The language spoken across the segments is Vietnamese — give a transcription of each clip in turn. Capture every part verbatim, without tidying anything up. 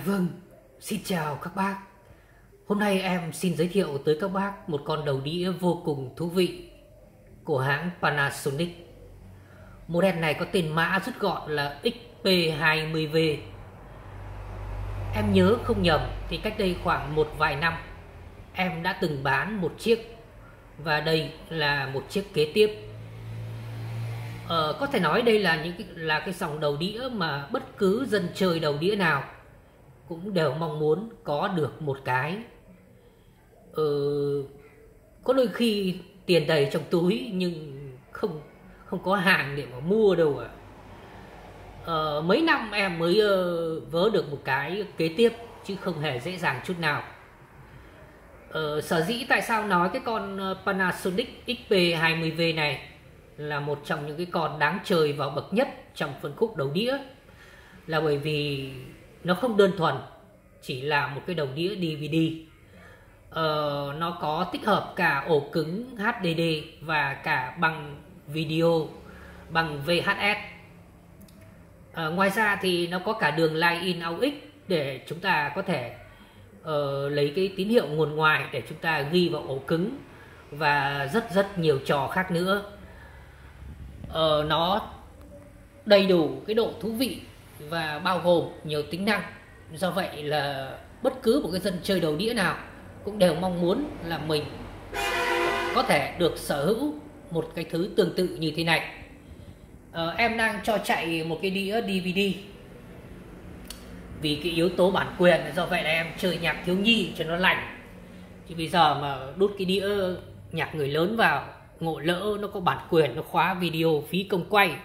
vâng, xin chào các bác. Hôm nay em xin giới thiệu tới các bác một con đầu đĩa vô cùng thú vị của hãng Panasonic. Model này có tên mã rút gọn là X P hai mươi V. Em nhớ không nhầm thì cách đây khoảng một vài năm em đã từng bán một chiếc, và đây là một chiếc kế tiếp. Ờ, có thể nói đây là những cái, là cái dòng đầu đĩa mà bất cứ dân chơi đầu đĩa nào cũng đều mong muốn có được một cái. Ờ, có đôi khi tiền đầy trong túi nhưng không không có hàng để mà mua đâu ạ. À. Ờ, mấy năm em mới uh, vớ được một cái kế tiếp chứ không hề dễ dàng chút nào. Ờ, sở dĩ tại sao nói cái con Panasonic X P hai mươi V này là một trong những cái con đáng chơi và bậc nhất trong phân khúc đầu đĩa là bởi vì nó không đơn thuần chỉ là một cái đầu đĩa đê vê đê. Ờ, nó có tích hợp cả ổ cứng hát đê đê và cả băng video bằng vê hát ét. Ờ, ngoài ra thì nó có cả đường line in aux để chúng ta có thể uh, lấy cái tín hiệu nguồn ngoài để chúng ta ghi vào ổ cứng, và rất rất nhiều trò khác nữa. Ờ, nó đầy đủ cái độ thú vị và bao gồm nhiều tính năng. Do vậy là bất cứ một cái dân chơi đầu đĩa nào cũng đều mong muốn là mình có thể được sở hữu một cái thứ tương tự như thế này. Ờ, em đang cho chạy một cái đĩa đê vê đê vì cái yếu tố bản quyền, do vậy là em chơi nhạc thiếu nhi cho nó lành. Chứ bây giờ mà đút cái đĩa nhạc người lớn vào, ngộ lỡ nó có bản quyền, nó khóa video phí công quay.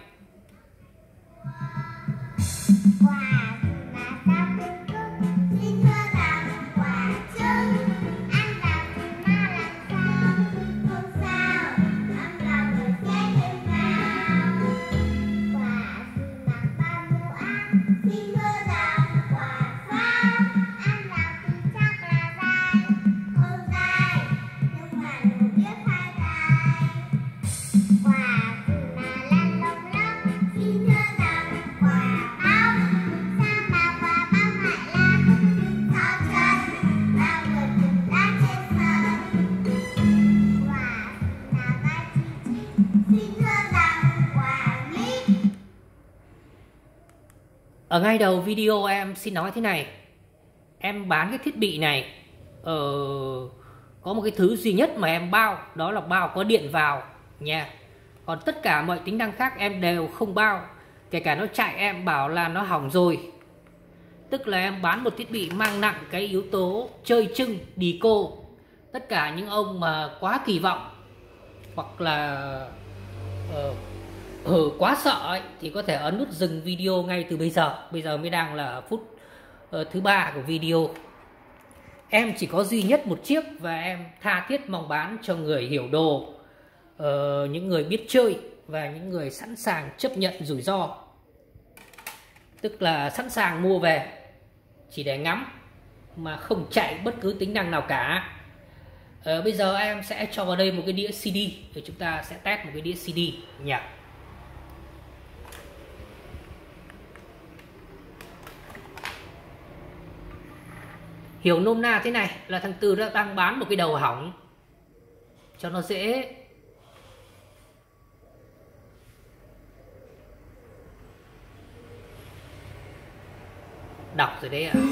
Ở ngay đầu video em xin nói thế này, em bán cái thiết bị này ờ, có một cái thứ duy nhất mà em bao, đó là bao có điện vào nha. Còn tất cả mọi tính năng khác em đều không bao. Kể cả nó chạy em bảo là nó hỏng rồi. Tức là em bán một thiết bị mang nặng cái yếu tố chơi chưng, deco. Tất cả những ông mà quá kỳ vọng hoặc là uh, Ừ, quá sợ ấy, thì có thể ấn nút dừng video ngay từ bây giờ. Bây giờ mới đang là phút uh, thứ ba của video. Em chỉ có duy nhất một chiếc và em tha thiết mong bán cho người hiểu đồ, uh, những người biết chơi và những người sẵn sàng chấp nhận rủi ro. Tức là sẵn sàng mua về chỉ để ngắm mà không chạy bất cứ tính năng nào cả. uh, Bây giờ em sẽ cho vào đây một cái đĩa xê đê để chúng ta sẽ test một cái đĩa xê đê nhạc. Hiểu nôm na thế này là thằng Tư đã đang bán một cái đầu hỏng cho nó dễ. Đọc rồi đấy ạ. À.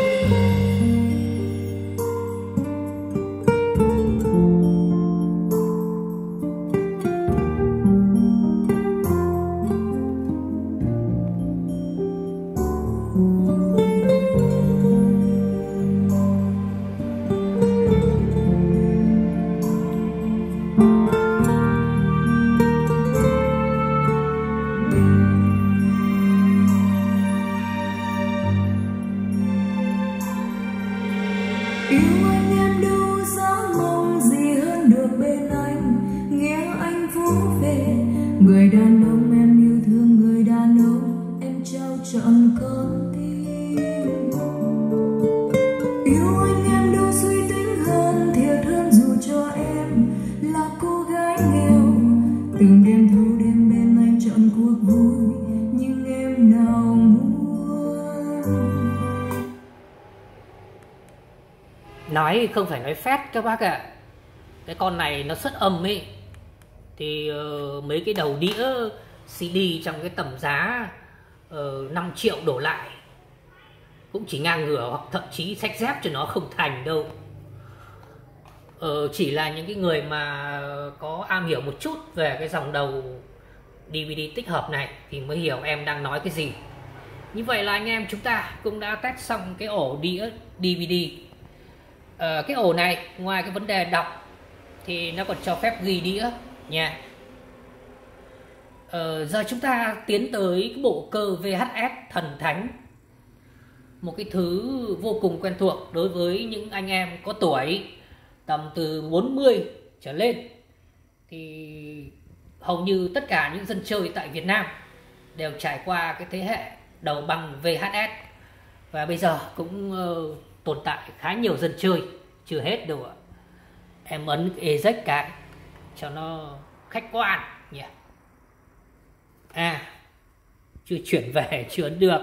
Yêu anh em đâu dám mong gì hơn được bên anh, nghe anh vỗ về người đàn ông em yêu thương, người đàn ông em trao trọn con tim. Yêu anh em đâu suy tính hơn, thiệt hơn dù cho em là cô gái nghèo, từng đêm thâu đêm bên anh chọn cuộc vui nhưng em nào muốn. nói không phải nói phét các bác ạ. À. Cái con này nó xuất âm ấy thì uh, mấy cái đầu đĩa xê đê trong cái tầm giá uh, năm triệu đổ lại cũng chỉ ngang ngửa, hoặc thậm chí xách dép cho nó không thành đâu. uh, Chỉ là những cái người mà có am hiểu một chút về cái dòng đầu đê vê đê tích hợp này thì mới hiểu em đang nói cái gì. Như vậy là anh em chúng ta cũng đã test xong cái ổ đĩa đê vê đê. uh, Cái ổ này ngoài cái vấn đề đọc thì nó còn cho phép ghi đĩa nha. Ờ, giờ chúng ta tiến tới cái bộ cơ vê hát ét thần thánh, một cái thứ vô cùng quen thuộc đối với những anh em có tuổi tầm từ bốn mươi trở lên. Thì hầu như tất cả những dân chơi tại Việt Nam đều trải qua cái thế hệ đầu băng vê hát ét, và bây giờ cũng uh, tồn tại khá nhiều dân chơi, chưa hết đâu ạ. Em ấn eject cái cho nó khách quan nhỉ. Yeah. À, chưa chuyển về, chưa ấn được.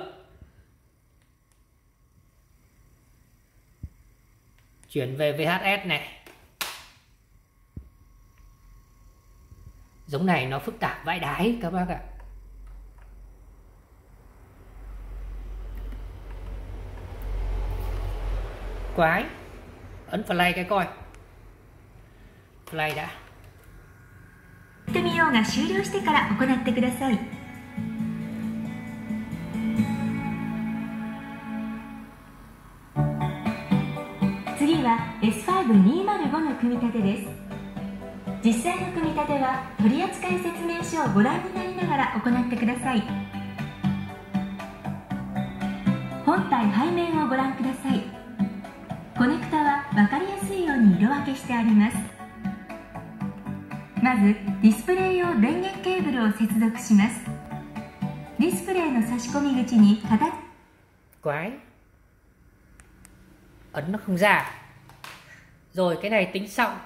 Chuyển về vê hát ét này. Giống này nó phức tạp vãi đái các bác ạ. Quái. Ấn play cái coi. Play đã. やってみようが終了してから行ってください。次は エスファイブにーまるご の組み立てです。実際の組み立ては取扱説明書をご覧になりながら行ってください。本体背面をご覧ください。コネクタは分かりやすいように色分けしてあります。まずディスプレイ用電源ケーブルを接続します。ディスプレイの差し込み口に形 Quái. Ấn nó không ra. Rồi cái này tính xong.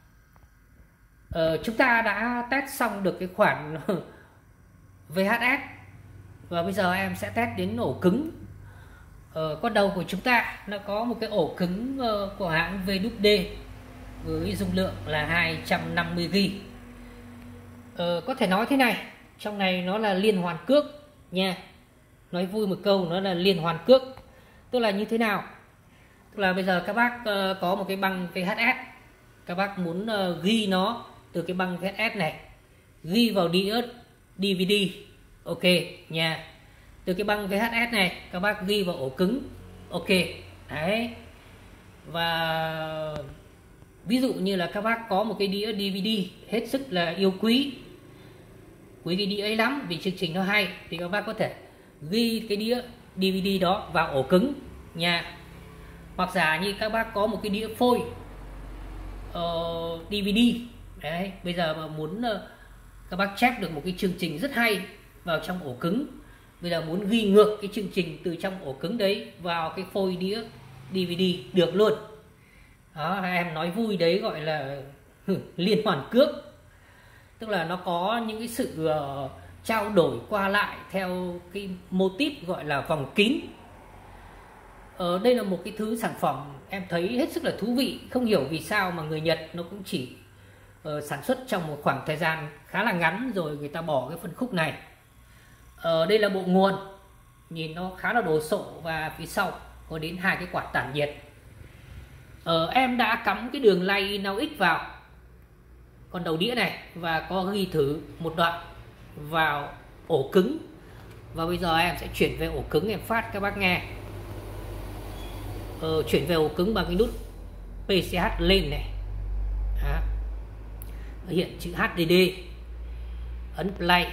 ờ, Chúng ta đã test xong được cái khoản vê hát ét, và bây giờ em sẽ test đến ổ cứng. ờ, Con đầu của chúng ta nó có một cái ổ cứng uh, của hãng vê kép đê với dung lượng là hai trăm năm mươi gi ga bai. Ờ, có thể nói thế này, trong này nó là liên hoàn cước nha. Nói vui một câu, nó là liên hoàn cước. Tức là như thế nào? Tức là bây giờ các bác uh, có một cái băng vê hát ét, các bác muốn uh, ghi nó từ cái băng vê hát ét này, ghi vào đĩa đê vê đê, ok nha. Từ cái băng vê hát ét này các bác ghi vào ổ cứng, ok đấy. Và ví dụ như là các bác có một cái đĩa đê vê đê hết sức là yêu quý, quý cái đĩa ấy lắm vì chương trình nó hay, thì các bác có thể ghi cái đĩa đê vê đê đó vào ổ cứng nha. Hoặc giả như các bác có một cái đĩa phôi uh, đê vê đê đấy, bây giờ mà muốn uh, các bác check được một cái chương trình rất hay vào trong ổ cứng, bây giờ muốn ghi ngược cái chương trình từ trong ổ cứng đấy vào cái phôi đĩa đê vê đê được luôn. Đó, em nói vui đấy gọi là liên hoàn cước. Tức là nó có những cái sự uh, trao đổi qua lại theo cái mô típ gọi là vòng kín. Ở đây là một cái thứ sản phẩm em thấy hết sức là thú vị. Không hiểu vì sao mà người Nhật nó cũng chỉ uh, sản xuất trong một khoảng thời gian khá là ngắn rồi người ta bỏ cái phân khúc này. Ở đây là bộ nguồn, nhìn nó khá là đồ sộ, và phía sau có đến hai cái quạt tản nhiệt. Ờ, em đã cắm cái đường lay in out X vào con đầu đĩa này và có ghi thử một đoạn vào ổ cứng. Và bây giờ em sẽ chuyển về ổ cứng em phát các bác nghe. Ờ, chuyển về ổ cứng bằng cái nút pê xê hát lên này. Đó. Hiện chữ hát đê đê. Ấn play.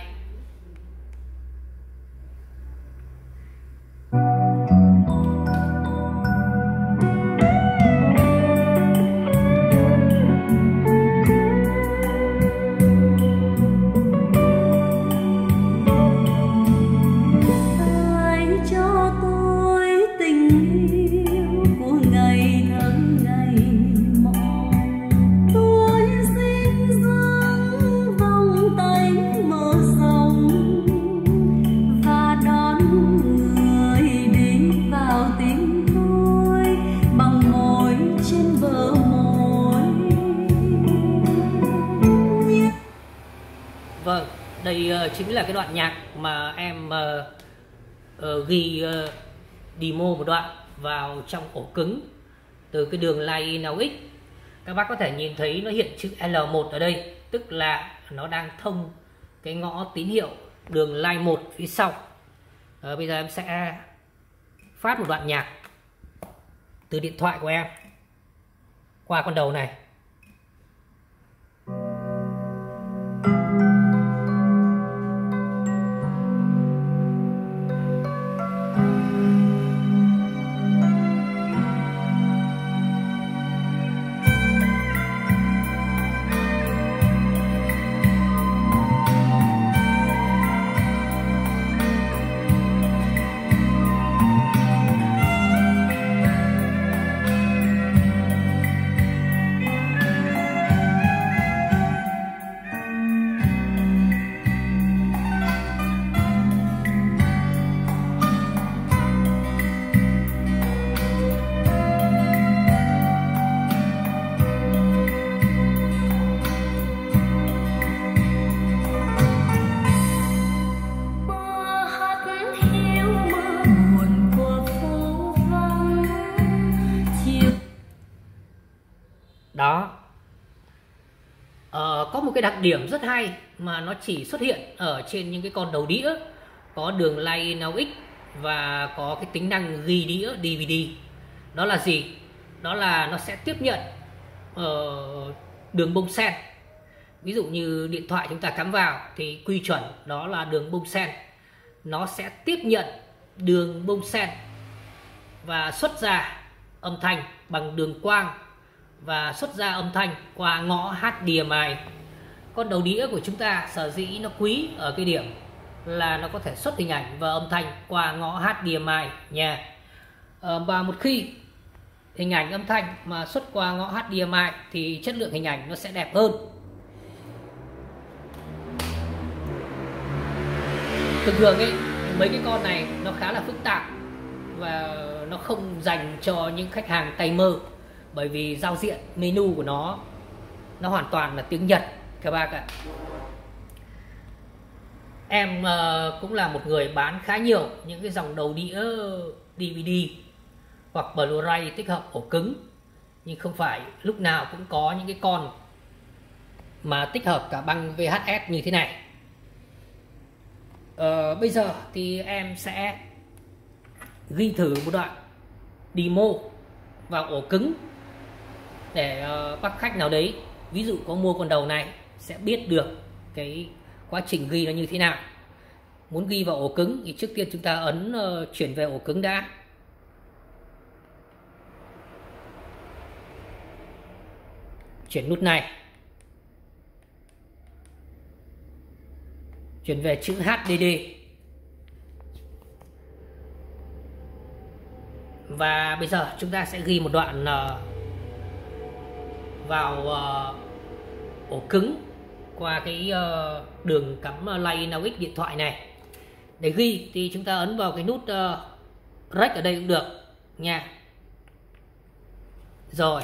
Tôi xin dâng vòng tay mở ra. uh, chính là cái đoạn nhạc mà em uh, uh, ghi uh, demo một đoạn vào trong ổ cứng từ cái đường line in out x. Các bác có thể nhìn thấy nó hiện chữ L một ở đây, tức là nó đang thông cái ngõ tín hiệu đường line một phía sau. À, bây giờ em sẽ phát một đoạn nhạc từ điện thoại của em qua con đầu này. Đó. Ờ, có một cái đặc điểm rất hay mà nó chỉ xuất hiện ở trên những cái con đầu đĩa có đường line in out x và có cái tính năng ghi đĩa đê vê đê. Đó là gì? Đó là nó sẽ tiếp nhận uh, đường bông sen. Ví dụ như điện thoại chúng ta cắm vào thì quy chuẩn đó là đường bông sen. Nó sẽ tiếp nhận đường bông sen và xuất ra âm thanh bằng đường quang và xuất ra âm thanh qua ngõ hát đê em i. Con đầu đĩa của chúng ta sở dĩ nó quý ở cái điểm là nó có thể xuất hình ảnh và âm thanh qua ngõ hát đê em i nha. À, và một khi hình ảnh âm thanh mà xuất qua ngõ hát đê em i thì chất lượng hình ảnh nó sẽ đẹp hơn. Thường thường ấy, mấy cái con này nó khá là phức tạp và nó không dành cho những khách hàng tay mơ, bởi vì giao diện menu của nó nó hoàn toàn là tiếng Nhật các bác ạ. Em uh, cũng là một người bán khá nhiều những cái dòng đầu đĩa đê vê đê hoặc Blu-ray tích hợp ổ cứng, nhưng không phải lúc nào cũng có những cái con mà tích hợp cả băng vê hát ét như thế này. Uh, bây giờ thì em sẽ ghi thử một đoạn demo vào ổ cứng để uh, bác khách nào đấy ví dụ có mua con đầu này sẽ biết được cái quá trình ghi nó như thế nào. Muốn ghi vào ổ cứng thì trước tiên chúng ta ấn uh, chuyển về ổ cứng đã. Chuyển nút này, chuyển về chữ hát đê đê. Và bây giờ chúng ta sẽ ghi một đoạn uh, vào uh, ổ cứng qua cái uh, đường cắm uh, line in out x điện thoại này. Để ghi thì chúng ta ấn vào cái nút uh, rec ở đây cũng được nha. Rồi.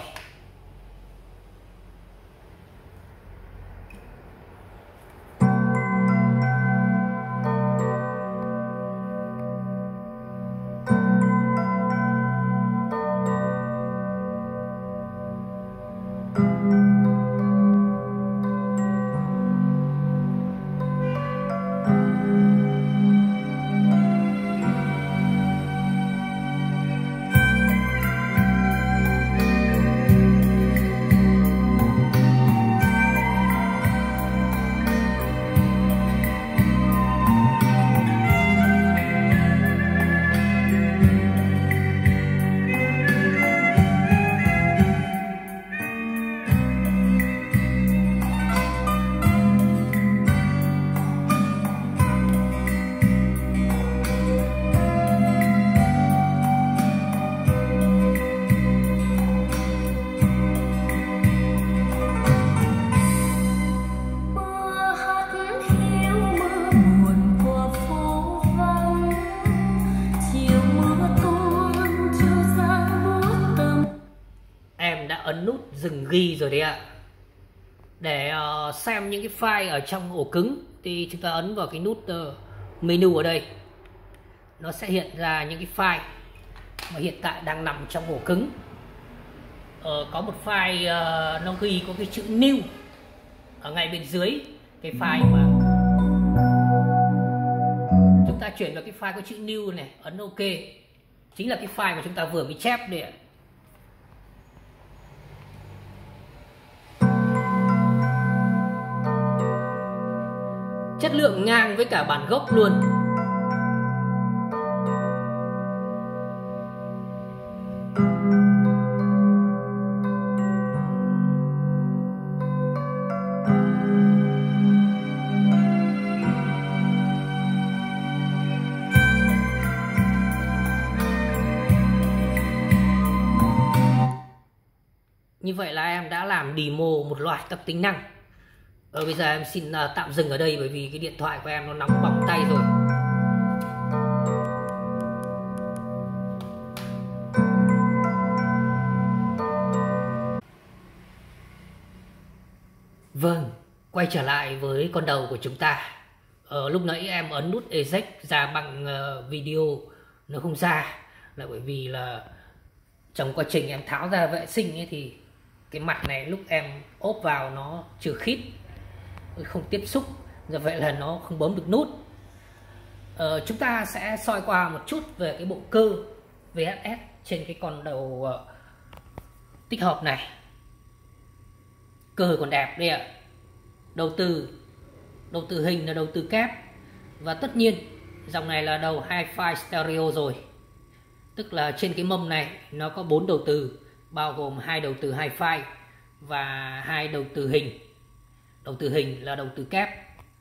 Ấn nút dừng ghi rồi đấy ạ. Để uh, xem những cái file ở trong ổ cứng thì chúng ta ấn vào cái nút uh, menu ở đây, nó sẽ hiện ra những cái file mà hiện tại đang nằm trong ổ cứng. Ờ, có một file uh, nó ghi có cái chữ new ở ngay bên dưới cái file mà chúng ta chuyển vào cái file có chữ new này, ấn OK, chính là cái file mà chúng ta vừa mới chép đây ạ. Chất lượng ngang với cả bản gốc luôn. Như vậy là em đã làm demo một loạt các tính năng. Ờ, bây giờ em xin uh, tạm dừng ở đây bởi vì cái điện thoại của em nó nóng bỏng tay rồi. Vâng, quay trở lại với con đầu của chúng ta. Ờ, lúc nãy em ấn nút eject ra bằng uh, video nó không ra, là bởi vì là trong quá trình em tháo ra vệ sinh ấy thì cái mặt này lúc em ốp vào nó chưa khít, không tiếp xúc, do vậy là nó không bấm được nút. Ờ, chúng ta sẽ soi qua một chút về cái bộ cơ vê ét ét trên cái con đầu uh, tích hợp này. Cơ còn đẹp đây ạ. Đầu từ đầu từ hình là đầu từ kép, và tất nhiên dòng này là đầu hi-fi stereo rồi, tức là trên cái mâm này nó có bốn đầu từ, bao gồm hai đầu từ hi-fi và hai đầu từ hình. Đầu từ hình là đầu từ kép.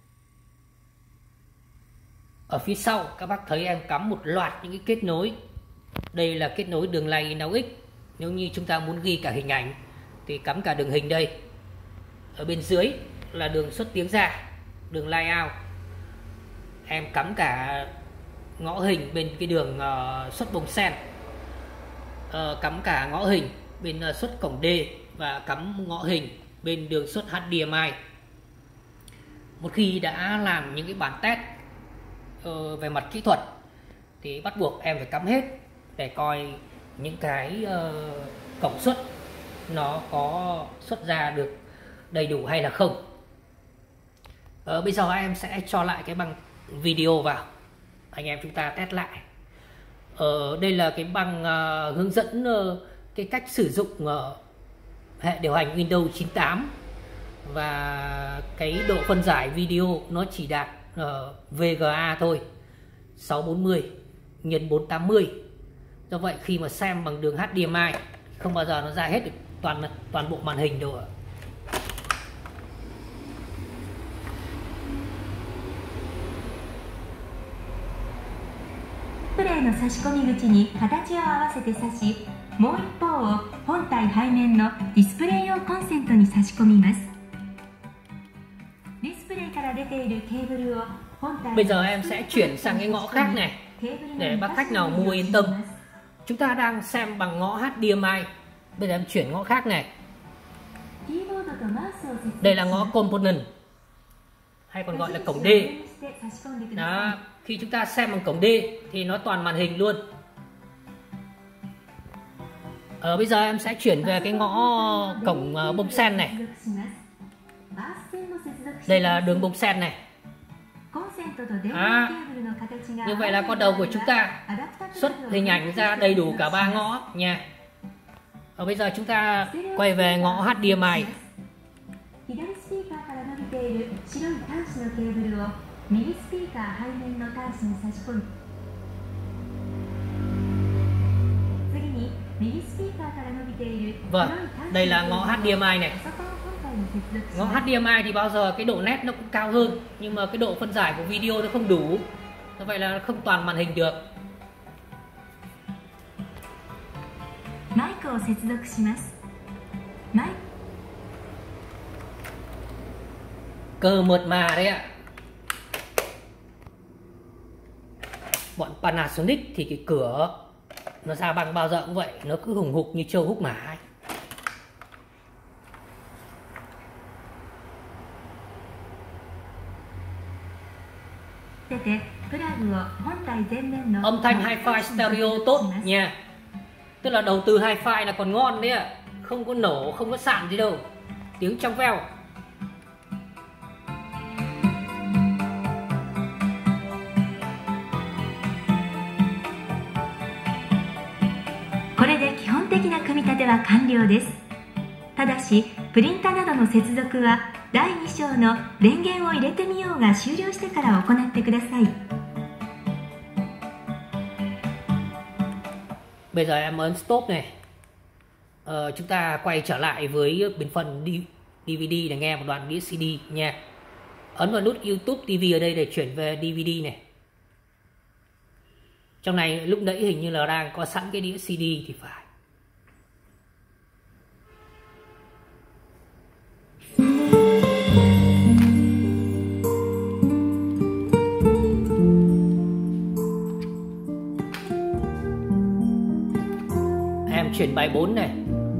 Ở phía sau các bác thấy em cắm một loạt những cái kết nối. Đây là kết nối đường lay in aux. Nếu như chúng ta muốn ghi cả hình ảnh thì cắm cả đường hình đây. Ở bên dưới là đường xuất tiếng ra, đường layout. Em cắm cả ngõ hình bên cái đường uh, xuất bông sen, uh, cắm cả ngõ hình bên uh, xuất cổng D, và cắm ngõ hình bên đường xuất hát đê em i. Một khi đã làm những cái bản test uh, về mặt kỹ thuật thì bắt buộc em phải cắm hết để coi những cái uh, cổng xuất nó có xuất ra được đầy đủ hay là không. uh, Bây giờ em sẽ cho lại cái băng video vào, anh em chúng ta test lại. Ở đây là cái băng uh, hướng dẫn uh, cái cách sử dụng uh, hệ điều hành Windows chín tám, và cái độ phân giải video nó chỉ đạt uh, vê giê a thôi, sáu bốn mươi nhân bốn tám mươi. Do vậy khi mà xem bằng đường hát đê em i không bao giờ nó ra hết được toàn toàn bộ màn hình đâu ạ. スプレーの差し込み口に形を合わせて差し、もう一方を本体背面のディスプレイ用コンセントに差し込みます。ディスプレイから出ているケーブルを本体 Bây giờ em sẽ chuyển sang cái ngõ khác này để bác khách nào mua yên tâm. Chúng ta đang xem bằng ngõ hát đê em i. Bây giờ em chuyển ngõ khác này. Đây là ngõ component, hay còn gọi là cổng D. Đó, khi chúng ta xem bằng cổng D thì nó toàn màn hình luôn. Ở bây giờ em sẽ chuyển về cái ngõ cổng uh, bông sen này. Đây là đường bông sen này. À, như vậy là con đầu của chúng ta xuất hình ảnh ra đầy đủ cả ba ngõ nha. Ở bây giờ chúng ta quay về ngõ hát đê em i. Vâng, đây là ngõ hát đê em i này. Ngõ hát đê em i thì bao giờ cái độ nét nó cũng cao hơn, nhưng mà cái độ phân giải của video nó không đủ, do vậy là không toàn màn hình được. Cơ mượt mà đấy ạ. Bọn Panasonic thì cái cửa nó ra bằng bao giờ cũng vậy, nó cứ hùng hục như trâu húc mã ấy. Âm thanh hi-fi stereo tốt nha. Tức là đầu tư hi-fi là còn ngon đấy ạ. Không có nổ, không có sạn gì đâu. Tiếng trong veo. これで基本的な組み立ては完了です。ただし、プリンタなどの接続はだいに章の電源を入れてみようが終了してから行ってください。 Bây giờ em ấn stop này. Ờ, chúng ta quay trở lại với bên phần đê vê đê để nghe một đoạn đĩa xê đê nha. Ấn vào nút YouTube ti vi ở đây để chuyển về đê vê đê này. Trong này lúc nãy hình như là đang có sẵn cái đĩa xê đê thì phải. Em chuyển bài bốn này.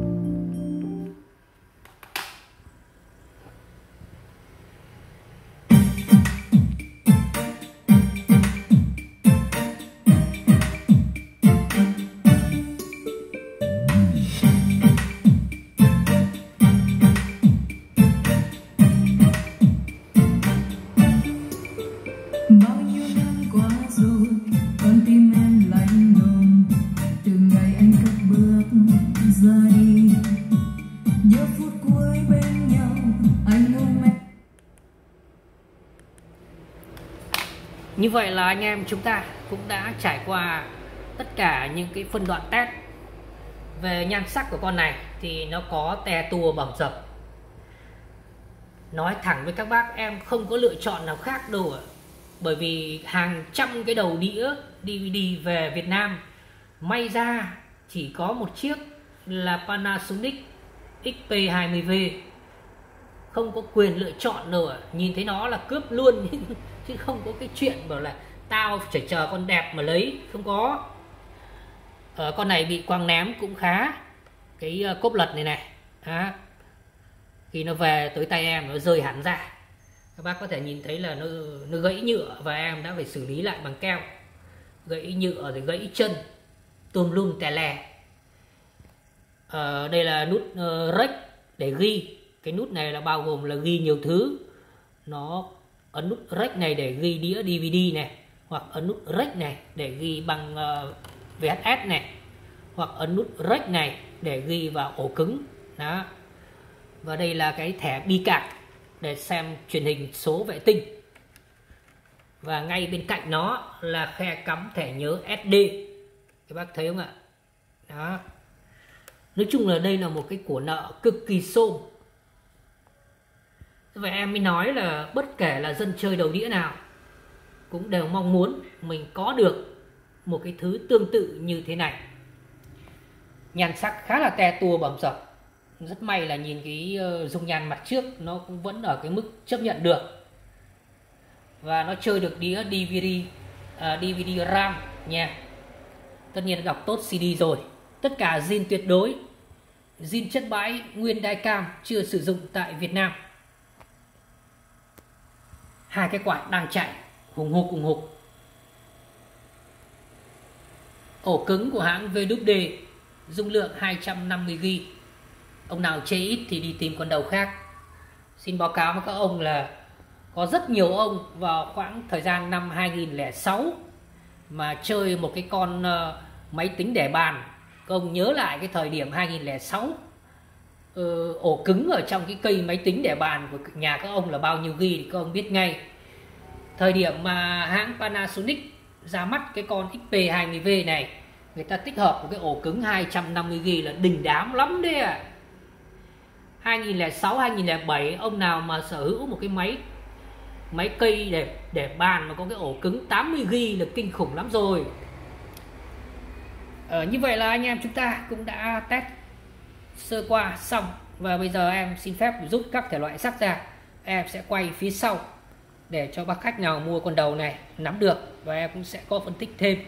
Như vậy là anh em chúng ta cũng đã trải qua tất cả những cái phân đoạn test về nhan sắc của con này. Thì nó có tè tua bầm dập. Nói thẳng với các bác, em không có lựa chọn nào khác đâu ạ. Bởi vì hàng trăm cái đầu đĩa đê vê đê về Việt Nam may ra chỉ có một chiếc là Panasonic X P hai mươi V. Không có quyền lựa chọn đâu ạ. Nhìn thấy nó là cướp luôn chứ không có cái chuyện bảo là tao phải chờ con đẹp mà lấy, không có. Ờ, con này bị quăng ném cũng khá. Cái uh, cốp lật này này đó. Khi nó về tới tay em nó rơi hẳn ra. Các bác có thể nhìn thấy là nó, nó gãy nhựa và em đã phải xử lý lại bằng keo. Gãy nhựa rồi gãy chân, tùm lum tè lè. Ờ, đây là nút uh, rec để ghi. Cái nút này là bao gồm là ghi nhiều thứ. Nó ấn nút rec này để ghi đĩa đê vê đê này, hoặc ấn nút rec này để ghi bằng uh, vê hát ét này, hoặc ấn nút rec này để ghi vào ổ cứng đó. Và đây là cái thẻ bi cạc để xem truyền hình số vệ tinh. Và ngay bên cạnh nó là khe cắm thẻ nhớ ét đê. Các bác thấy không ạ? Đó. Nói chung là đây là một cái của nợ cực kỳ xôm. Vậy em mới nói là bất kể là dân chơi đầu đĩa nào cũng đều mong muốn mình có được một cái thứ tương tự như thế này. Nhan sắc khá là te tua bầm dập. Rất may là nhìn cái dung nhan mặt trước nó cũng vẫn ở cái mức chấp nhận được. Và nó chơi được đĩa đê vê đê, uh, đê vê đê RAM nha. Tất nhiên đọc tốt xê đê rồi. Tất cả zin tuyệt đối, zin chất bãi nguyên đai cam chưa sử dụng tại Việt Nam. Hai cái quạt đang chạy hùng hục hùng hục. Ổ cứng của hãng vê kép đê, dung lượng hai trăm năm mươi gi ga bai. Ông nào chê ít thì đi tìm con đầu khác. Xin báo cáo với các ông là có rất nhiều ông vào khoảng thời gian năm hai nghìn lẻ sáu mà chơi một cái con uh, máy tính để bàn. Các ông nhớ lại cái thời điểm hai nghìn lẻ sáu, uh, ổ cứng ở trong cái cây máy tính để bàn của nhà các ông là bao nhiêu gi ga bai thì các ông biết ngay. Thời điểm mà hãng Panasonic ra mắt cái con X P hai mươi V này, người ta tích hợp một cái ổ cứng hai trăm năm mươi gi ga bai là đình đám lắm đấy ạ. À. hai nghìn lẻ sáu hai nghìn lẻ bảy ông nào mà sở hữu một cái máy máy cây để để bàn mà có cái ổ cứng tám mươi gi ga bai là kinh khủng lắm rồi. Ờ, như vậy là anh em chúng ta cũng đã test sơ qua xong. Và bây giờ em xin phép rút các thể loại sắc ra. Em sẽ quay phía sau để cho bác khách nào mua con đầu này nắm được. Và em cũng sẽ có phân tích thêm.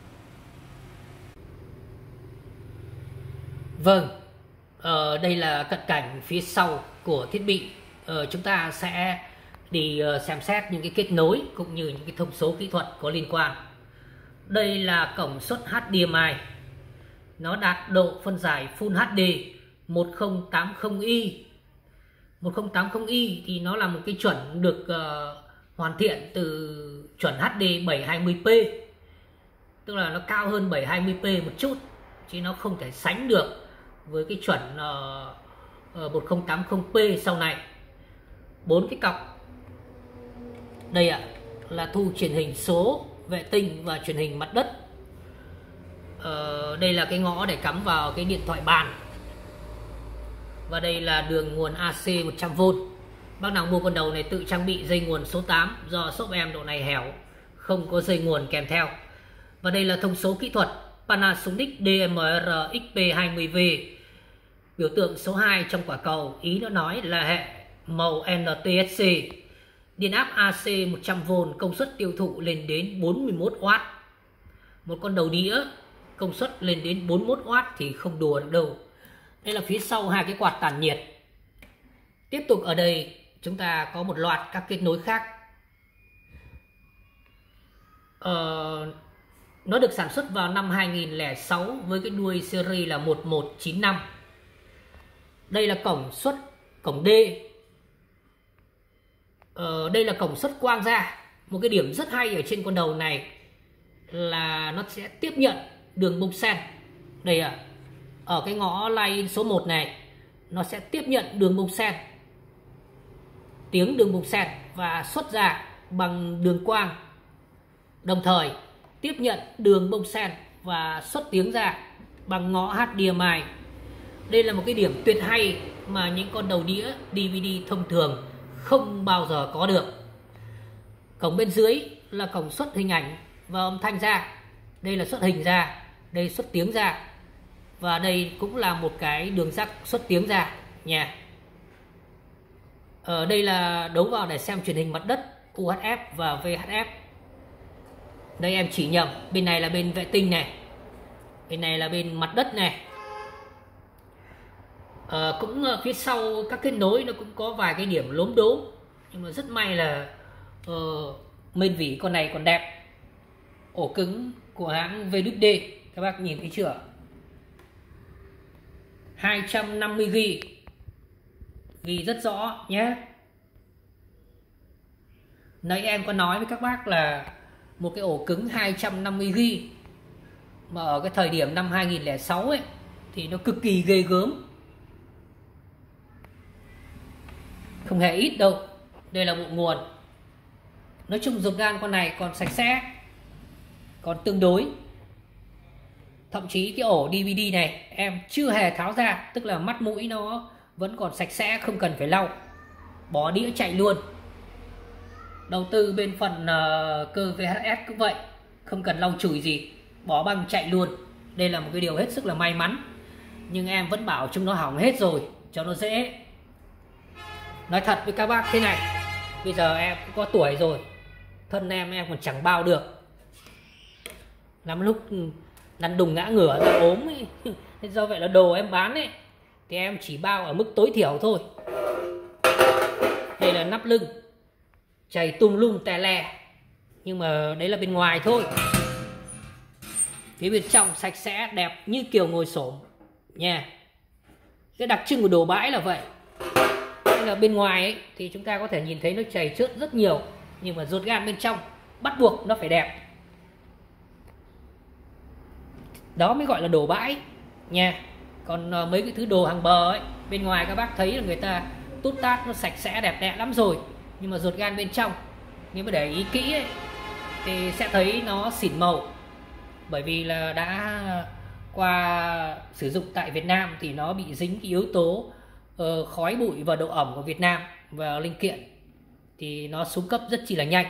Vâng, ờ, đây là cận cảnh phía sau của thiết bị. Ờ, chúng ta sẽ đi uh, xem xét những cái kết nối cũng như những cái thông số kỹ thuật có liên quan. Đây là cổng xuất hát đê em i. Nó đạt độ phân giải Full hát đê một không tám không i. một không tám không i thì nó là một cái chuẩn được uh, hoàn thiện từ chuẩn hát đê bảy trăm hai mươi p. Tức là nó cao hơn bảy trăm hai mươi p một chút, chứ nó không thể sánh được với cái chuẩn uh, uh, một không tám không p sau này. Bốn cái cọc đây ạ, à, là thu truyền hình số, vệ tinh và truyền hình mặt đất. Ờ, đây là cái ngõ để cắm vào cái điện thoại bàn. Và đây là đường nguồn a xê một trăm vôn. Bác nào mua con đầu này tự trang bị dây nguồn số tám, do shop em độ này hẻo, không có dây nguồn kèm theo. Và đây là thông số kỹ thuật Panasonic đê em rờ ích pê hai mươi V. Biểu tượng số hai trong quả cầu, ý nó nói là hệ màu en tê ét xê. Điện áp a xê một trăm vôn, công suất tiêu thụ lên đến bốn mươi mốt oát. Một con đầu đĩa công suất lên đến bốn mươi mốt oát thì không đùa được đâu. Đây là phía sau hai cái quạt tản nhiệt. Tiếp tục ở đây chúng ta có một loạt các kết nối khác. Ờ, nó được sản xuất vào năm hai nghìn lẻ sáu với cái đuôi series là một một chín năm. Đây là cổng xuất, cổng D. Ờ, đây là cổng xuất quang ra. Một cái điểm rất hay ở trên con đầu này là nó sẽ tiếp nhận đường bung sen. Đây ạ, à, ở cái ngõ line số một này nó sẽ tiếp nhận đường bung sen, tiếng đường bung sen, và xuất ra bằng đường quang. Đồng thời tiếp nhận đường bung sen và xuất tiếng ra bằng ngõ hát đê em i. Đây là một cái điểm tuyệt hay mà những con đầu đĩa đê vê đê thông thường không bao giờ có được. Cổng bên dưới là cổng xuất hình ảnh và âm thanh ra. Đây là xuất hình ra, đây xuất tiếng ra, và đây cũng là một cái đường jack xuất tiếng ra nha. Ở đây là đấu vào để xem truyền hình mặt đất u hát ép và vê hát ép. Đây em chỉ nhầm, bên này là bên vệ tinh này, bên này là bên mặt đất này. À, cũng phía sau các kết nối nó cũng có vài cái điểm lốm đốm, nhưng mà rất may là uh, mên vỉ con này còn đẹp. Ổ cứng của hãng vê đê đê các bác nhìn thấy chưa, hai trăm năm mươi gi-ga-bai, ghi rất rõ nhé. Nãy em có nói với các bác là một cái ổ cứng hai trăm năm mươi gi-ga-bai mà ở cái thời điểm năm hai nghìn lẻ sáu ấy thì nó cực kỳ ghê gớm, không hề ít đâu. Đây là bộ nguồn. Nói chung ruột gan con này còn sạch sẽ, còn tương đối. Thậm chí cái ổ đê vê đê này em chưa hề tháo ra, tức là mắt mũi nó vẫn còn sạch sẽ, không cần phải lau. Bỏ đĩa chạy luôn. Đầu tư bên phần uh, cơ vê hát ét cũng vậy, không cần lau chùi gì, bỏ băng chạy luôn. Đây là một cái điều hết sức là may mắn. Nhưng em vẫn bảo chúng nó hỏng hết rồi cho nó dễ. Nói thật với các bác thế này, bây giờ em cũng có tuổi rồi, thân em em còn chẳng bao được. Lắm lúc lăn đùng ngã ngửa ra ốm ấy. Do vậy là đồ em bán ấy thì em chỉ bao ở mức tối thiểu thôi. Đây là nắp lưng, chảy tung lung tè le, nhưng mà đấy là bên ngoài thôi. Phía bên trong sạch sẽ đẹp như kiểu ngồi xổm nha. Cái đặc trưng của đồ bãi là vậy. Nên là bên ngoài ấy, thì chúng ta có thể nhìn thấy nó chảy xước rất nhiều, nhưng mà ruột gan bên trong bắt buộc nó phải đẹp. Đó mới gọi là đồ bãi nha. Còn uh, mấy cái thứ đồ hàng bờ ấy, bên ngoài các bác thấy là người ta tút tát nó sạch sẽ đẹp đẽ lắm rồi, nhưng mà ruột gan bên trong nếu mà để ý kỹ ấy, thì sẽ thấy nó xỉn màu. Bởi vì là đã qua sử dụng tại Việt Nam thì nó bị dính cái yếu tố uh, khói bụi và độ ẩm của Việt Nam và linh kiện, thì nó xuống cấp rất chi là nhanh.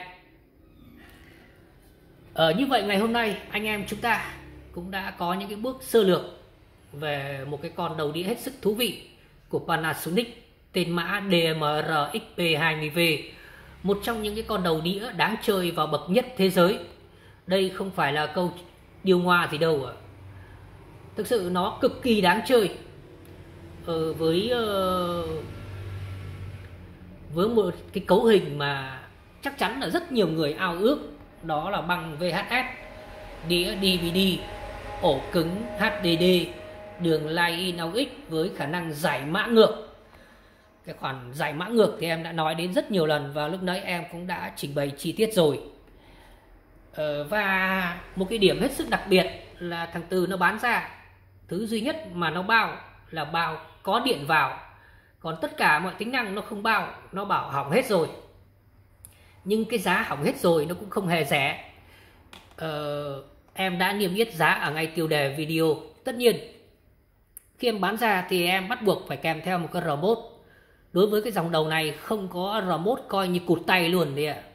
uh, Như vậy ngày hôm nay anh em chúng ta cũng đã có những cái bước sơ lược về một cái con đầu đĩa hết sức thú vị của Panasonic tên mã đê em rờ ích pê hai mươi V, một trong những cái con đầu đĩa đáng chơi và bậc nhất thế giới. Đây không phải là câu điêu ngoa gì đâu ạ. Thực sự nó cực kỳ đáng chơi. ờ, với uh, với một cái cấu hình mà chắc chắn là rất nhiều người ao ước, đó là bằng vê hát ét. đĩa đê vê đê, ổ cứng hát đê đê, đường line in aux với khả năng giải mã ngược. Cái khoản giải mã ngược thì em đã nói đến rất nhiều lần và lúc nãy em cũng đã trình bày chi tiết rồi. ờ, Và một cái điểm hết sức đặc biệt là thằng Từ nó bán ra thứ duy nhất mà nó bao là bao có điện vào, còn tất cả mọi tính năng nó không bao, nó bảo hỏng hết rồi. Nhưng cái giá hỏng hết rồi nó cũng không hề rẻ. ờ, Em đã niêm yết giá ở ngay tiêu đề video. Tất nhiên khi em bán ra thì em bắt buộc phải kèm theo một cái remote. Đối với cái dòng đầu này không có remote coi như cụt tay luôn đấy ạ.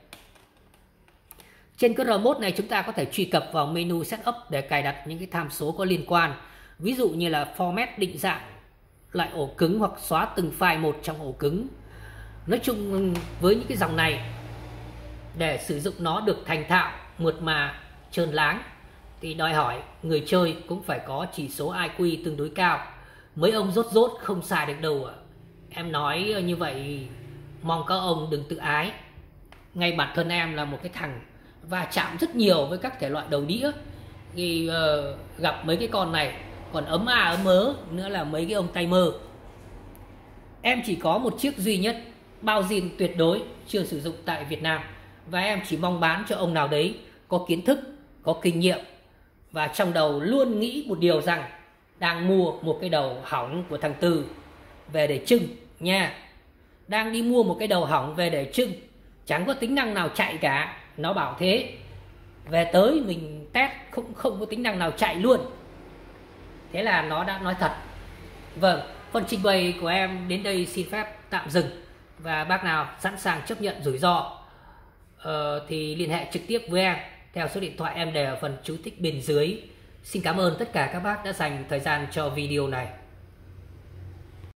Trên cái remote này chúng ta có thể truy cập vào menu setup để cài đặt những cái tham số có liên quan. Ví dụ như là format định dạng lại ổ cứng hoặc xóa từng file một trong ổ cứng. Nói chung với những cái dòng này, để sử dụng nó được thành thạo, mượt mà, trơn láng thì đòi hỏi người chơi cũng phải có chỉ số i kiu tương đối cao. Mấy ông rốt rốt không xài được đâu ạ. Em nói như vậy mong các ông đừng tự ái. Ngay bản thân em là một cái thằng va chạm rất nhiều với các thể loại đầu đĩa thì uh, gặp mấy cái con này còn ấm à ấm ớ nữa là mấy cái ông tay mơ. Em chỉ có một chiếc duy nhất, bao zin tuyệt đối, chưa sử dụng tại Việt Nam, và em chỉ mong bán cho ông nào đấy có kiến thức, có kinh nghiệm và trong đầu luôn nghĩ một điều rằng đang mua một cái đầu hỏng của thằng Từ về để trưng nha. Đang đi mua một cái đầu hỏng về để trưng, chẳng có tính năng nào chạy cả, nó bảo thế. Về tới mình test không không có tính năng nào chạy luôn. Thế là nó đã nói thật. Vâng, phần trình bày của em đến đây xin phép tạm dừng. Và bác nào sẵn sàng chấp nhận rủi ro ờ, thì liên hệ trực tiếp với em theo số điện thoại em để ở phần chú thích bên dưới. Xin cảm ơn tất cả các bác đã dành thời gian cho video này.